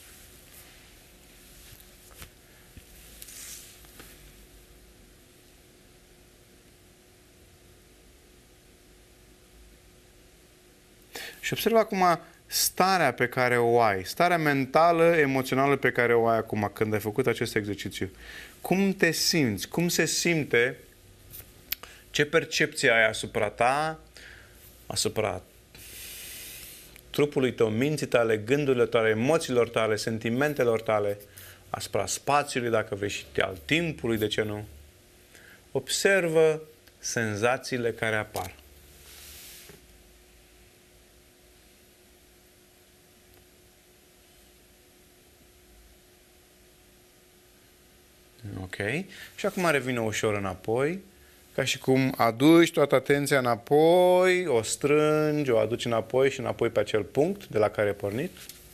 Și observă acum starea pe care o ai, starea mentală, emoțională pe care o ai acum când ai făcut acest exercițiu. Cum te simți? Cum se simte? Ce percepție ai asupra ta, asupra trupului tău, minții tale, gândurile tale, emoțiilor tale, sentimentelor tale, asupra spațiului, dacă vrei, și al timpului, de ce nu? Observă senzațiile care apar. Ok? Și acum revină ușor înapoi, ca și cum aduci toată atenția înapoi, o strângi, o aduci înapoi și înapoi pe acel punct de la care ai pornit.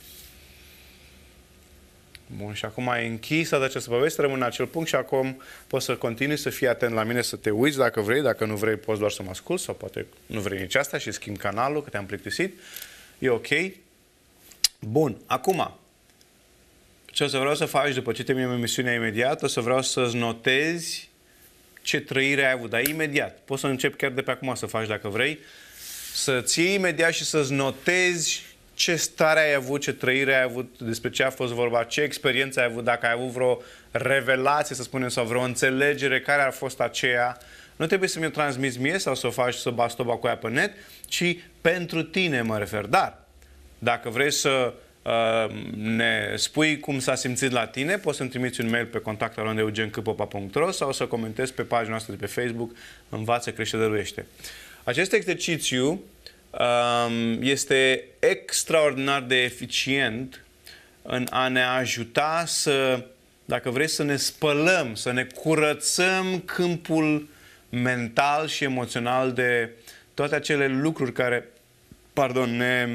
Bun, și acum ai închis toată această poveste, rămâne în acel punct și acum poți să continui să fii atent la mine, să te uiți dacă vrei, dacă nu vrei poți doar să mă asculți sau poate nu vrei nici asta și schimbi canalul, că te-am plictisit. E ok? Bun, acum... Ce o să vreau să faci după ce terminăm emisiunea imediat, o să vreau să-ți notezi ce trăire ai avut, dar imediat. Poți să începi chiar de pe acum să faci dacă vrei, să-ți iei imediat și să-ți notezi ce stare ai avut, ce trăire ai avut, despre ce a fost vorba, ce experiență ai avut, dacă ai avut vreo revelație, să spunem, sau vreo înțelegere, care ar fost aceea. Nu trebuie să mi-o transmiți mie sau să o faci să bați toba cu ea pe net, ci pentru tine mă refer. Dar, dacă vrei să ne spui cum s-a simțit la tine, poți să-mi trimiți un mail pe contact arond eugen c popa punct ro sau să comentezi pe pagina noastră de pe Facebook Învață, Crește, Dăruiește. Acest exercițiu um, este extraordinar de eficient în a ne ajuta să, dacă vrei, să ne spălăm, să ne curățăm câmpul mental și emoțional de toate acele lucruri care, pardon, ne...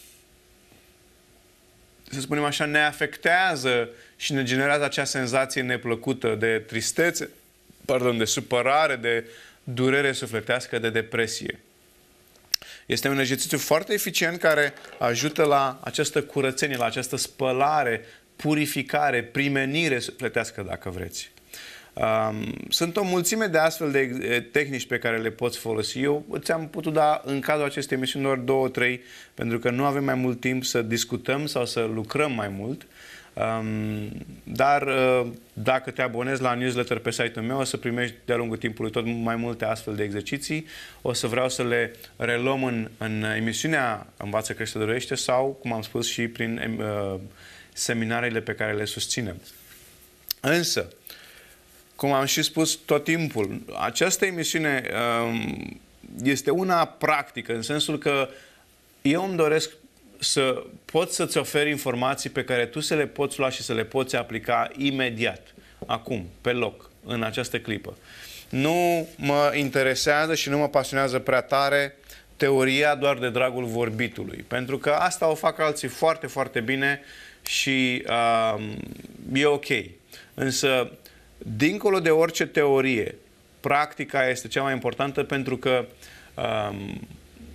să spunem așa, ne afectează și ne generează acea senzație neplăcută de tristețe, pardon, de supărare, de durere sufletească, de depresie. Este un exercițiu foarte eficient care ajută la această curățenie, la această spălare, purificare, primenire sufletească, dacă vreți. Sunt o mulțime de astfel de tehnici pe care le poți folosi. Eu ți-am putut da în cadrul acestei emisiuni doar două, trei, pentru că nu avem mai mult timp să discutăm sau să lucrăm mai mult. Um, dar uh, dacă te abonezi la newsletter pe site-ul meu, o să primești de-a lungul timpului tot mai multe astfel de exerciții. O să vreau să le reluăm în, în emisiunea Învață, Crește, Dăruiește sau, cum am spus, și prin uh, seminariile pe care le susținem. Însă, cum am și spus tot timpul, această emisiune um, este una practică, în sensul că eu îmi doresc să pot să-ți oferi informații pe care tu să le poți lua și să le poți aplica imediat, acum, pe loc, în această clipă. Nu mă interesează și nu mă pasionează prea tare teoria doar de dragul vorbitului, pentru că asta o fac alții foarte, foarte bine și uh, e ok. Însă, dincolo de orice teorie, practica este cea mai importantă, pentru că um,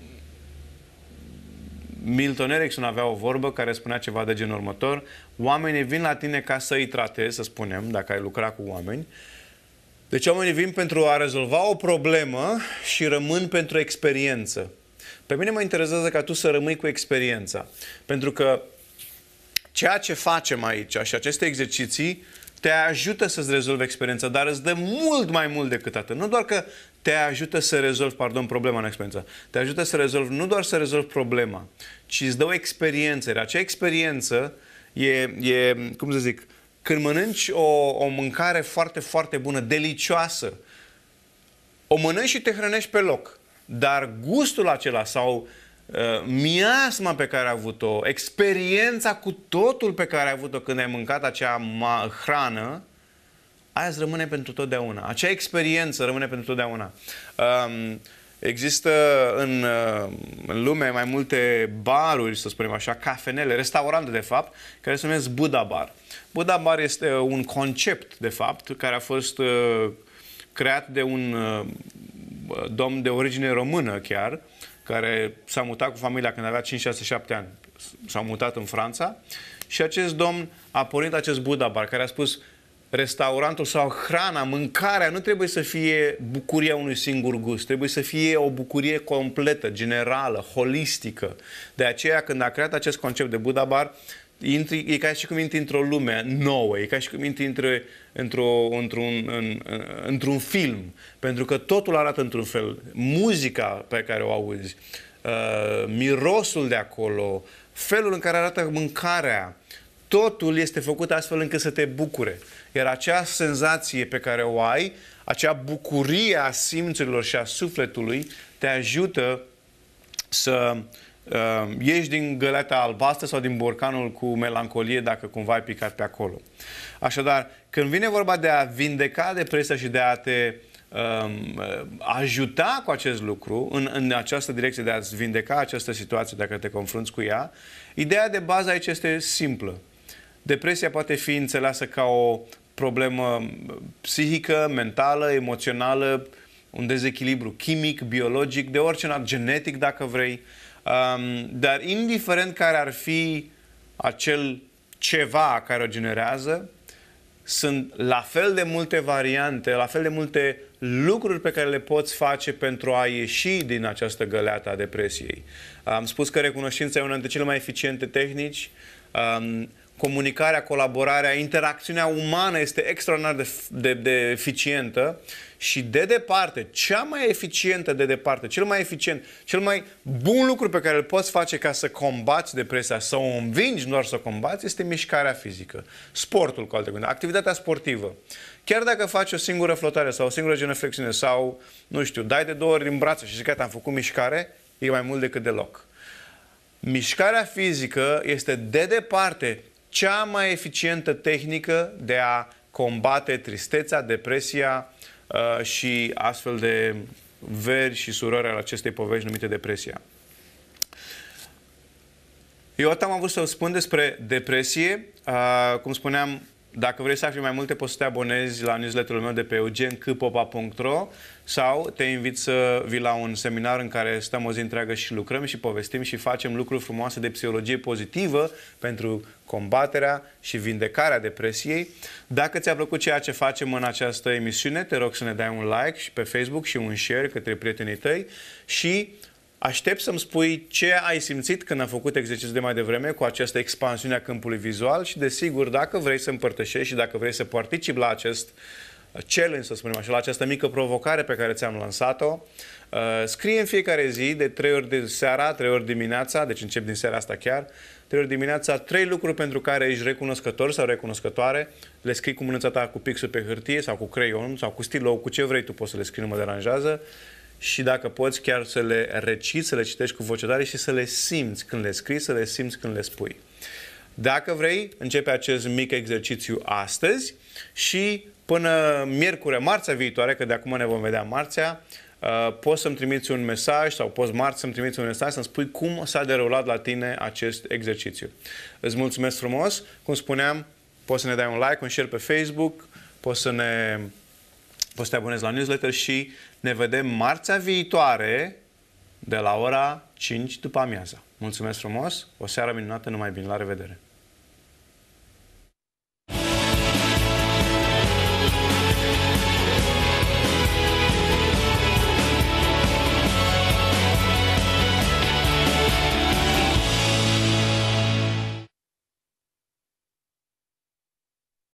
Milton Erickson avea o vorbă care spunea ceva de genul următor: oamenii vin la tine ca să îi tratezi, să spunem, dacă ai lucra cu oameni. Deci oamenii vin pentru a rezolva o problemă și rămân pentru experiență. Pe mine mă interesează ca tu să rămâi cu experiența, pentru că ceea ce facem aici și aceste exerciții te ajută să-ți rezolvi experiența, dar îți dă mult mai mult decât atât. Nu doar că te ajută să rezolvi, pardon, problema în experiență. Te ajută să rezolvi, nu doar să rezolvi problema, ci îți dă o experiență. Iar acea experiență e, e, cum să zic, când mănânci o, o mâncare foarte, foarte bună, delicioasă, o mănânci și te hrănești pe loc. Dar gustul acela sau uh, miasma pe care ai avut-o, experiența cu totul pe care ai avut-o când ai mâncat acea hrană, aia îți rămâne pentru totdeauna. Acea experiență rămâne pentru totdeauna. Um, există în, uh, în lume mai multe baruri, să spunem așa, cafenele, restaurante de fapt, care se numesc Buddha Bar. Buddha Bar este un concept, de fapt, care a fost uh, creat de un uh, domn de origine română chiar, care s-a mutat cu familia când avea cinci, șase, șapte ani. S-a mutat în Franța și acest domn a pornit acest Buddha Bar, care a spus: restaurantul sau hrana, mâncarea nu trebuie să fie bucuria unui singur gust, trebuie să fie o bucurie completă, generală, holistică. De aceea, când a creat acest concept de Buddha Bar, intri, e ca și cum intri într-o lume nouă, e ca și cum intri într-un într într-un în, într-un film, pentru că totul arată într-un fel. Muzica pe care o auzi, uh, mirosul de acolo, felul în care arată mâncarea, totul este făcut astfel încât să te bucure. Iar acea senzație pe care o ai, acea bucurie a simțurilor și a sufletului, te ajută să uh, ieși din găleata albastră sau din borcanul cu melancolie dacă cumva ai picat pe acolo. Așadar, când vine vorba de a vindeca depresia și de a te uh, ajuta cu acest lucru, în, în această direcție de a-ți vindeca această situație dacă te confrunți cu ea, ideea de bază aici este simplă. Depresia poate fi înțeleasă ca o problemă psihică, mentală, emoțională, un dezechilibru chimic, biologic, de orice nat, genetic dacă vrei, um, dar indiferent care ar fi acel ceva care o generează, sunt la fel de multe variante, la fel de multe lucruri pe care le poți face pentru a ieși din această găleată a depresiei. Am spus că recunoștința e una dintre cele mai eficiente tehnici. Um, Comunicarea, colaborarea, interacțiunea umană este extraordinar de, de, de eficientă și de departe, cea mai eficientă de departe, cel mai eficient, cel mai bun lucru pe care îl poți face ca să combați depresia, să o învingi, nu doar să o combați, este mișcarea fizică. Sportul, cu alte cuvinte, activitatea sportivă. Chiar dacă faci o singură flotare sau o singură genuflexiune sau, nu știu, dai de două ori în brațe și zici că am făcut mișcare, e mai mult decât deloc. Mișcarea fizică este de departe cea mai eficientă tehnică de a combate tristețea, depresia uh, și astfel de veri și surori al acestei povești numite depresia. Eu atât am avut să spun despre depresie. Uh, cum spuneam, dacă vrei să afli mai multe, poți să te abonezi la newsletterul meu de pe eugen c popa punct ro sau te invit să vii la un seminar în care stăm o zi întreagă și lucrăm și povestim și facem lucruri frumoase de psihologie pozitivă pentru combaterea și vindecarea depresiei. Dacă ți-a plăcut ceea ce facem în această emisiune, te rog să ne dai un like și pe Facebook și un share către prietenii tăi și Aștept să-mi spui ce ai simțit când am făcut exercițiul de mai devreme cu această expansiune a câmpului vizual și, desigur, dacă vrei să împărtășești și dacă vrei să participi la acest challenge, să spunem așa, la această mică provocare pe care ți-am lansat-o, scrie în fiecare zi, de trei ori de seara, trei ori dimineața, deci încep din seara asta chiar, trei ori dimineața, trei lucruri pentru care ești recunoscător sau recunoscătoare, le scrii cu mânuța ta, cu pixul pe hârtie sau cu creion sau cu stilou, cu ce vrei tu poți să le scrii, nu mă deranjează. Și dacă poți chiar să le reciți, să le citești cu voce tare și să le simți când le scrii, să le simți când le spui. Dacă vrei, începe acest mic exercițiu astăzi și până miercuri, marțea viitoare, că de acum ne vom vedea marțea, poți să-mi trimiți un mesaj sau poți marți să-mi trimiți un mesaj să-mi spui cum s-a derulat la tine acest exercițiu. Îți mulțumesc frumos. Cum spuneam, poți să ne dai un like, un share pe Facebook, poți să ne poți să te abonezi la newsletter și ne vedem marțea viitoare de la ora cinci după amiaza. Mulțumesc frumos, o seară minunată, numai bine, la revedere!